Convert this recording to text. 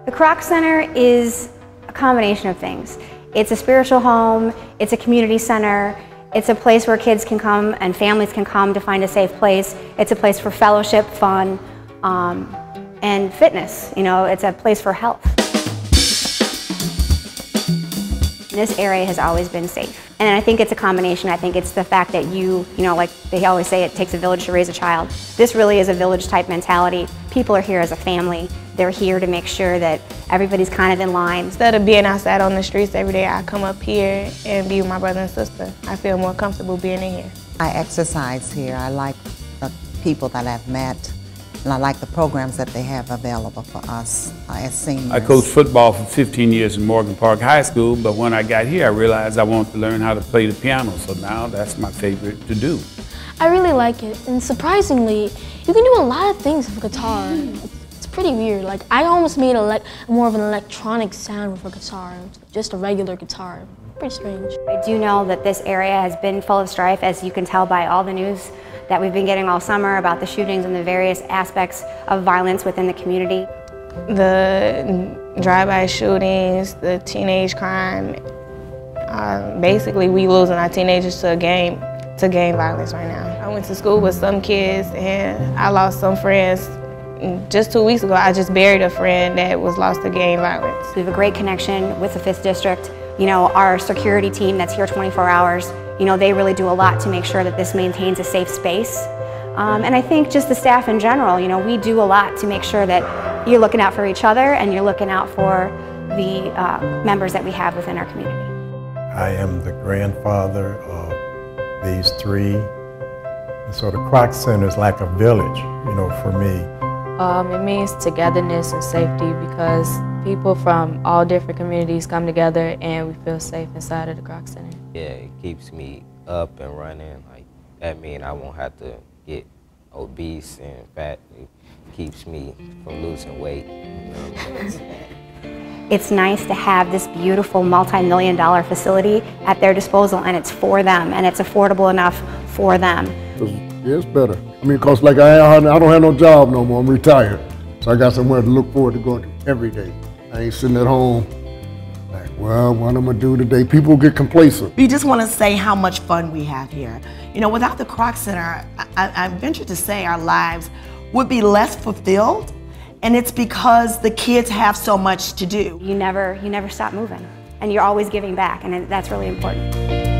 The Kroc Center is a combination of things. It's a spiritual home, it's a community center, it's a place where kids can come and families can come to find a safe place. It's a place for fellowship, fun, and fitness. You know, it's a place for health. This area has always been safe. And I think it's a combination. I think it's the fact that you know, like they always say, it takes a village to raise a child. This really is a village type mentality. People are here as a family. They're here to make sure that everybody's kind of in line. Instead of being outside on the streets every day, I come up here and be with my brother and sister. I feel more comfortable being in here. I exercise here. I like the people that I've met, and I like the programs that they have available for us as seniors. I coached football for 15 years in Morgan Park High School, but when I got here, I realized I wanted to learn how to play the piano, so now that's my favorite to do. I really like it, and surprisingly, you can do a lot of things with guitar. It's pretty weird. Like, I almost made more of an electronic sound with a guitar, just a regular guitar. Pretty strange. I do know that this area has been full of strife, as you can tell by all the news that we've been getting all summer about the shootings and the various aspects of violence within the community. The drive-by shootings, the teenage crime, basically we losing our teenagers to gang violence right now. I went to school with some kids and I lost some friends. Just 2 weeks ago, I just buried a friend that was lost to gang violence. We have a great connection with the 5th District. You know, our security team that's here 24 hours, you know, they really do a lot to make sure that this maintains a safe space. And I think just the staff in general, you know, we do a lot to make sure that you're looking out for each other and you're looking out for the members that we have within our community. I am the grandfather of these three. And so the Kroc Center is like a village, you know, for me. It means togetherness and safety because people from all different communities come together and we feel safe inside of the Kroc Center. Yeah, it keeps me up and running. Like, that means I won't have to get obese and fat. It keeps me from losing weight. It's nice to have this beautiful multi-million-dollar facility at their disposal, and it's for them, and it's affordable enough for them. Yeah, it's better. I mean, cause like I don't have no job no more. I'm retired, so I got somewhere to look forward to going to every day. I ain't sitting at home like, well, what I'm gonna do today? People get complacent. We just want to say how much fun we have here. You know, without the Kroc Center, I venture to say our lives would be less fulfilled, and it's because the kids have so much to do. You never stop moving, and you're always giving back, and that's really important.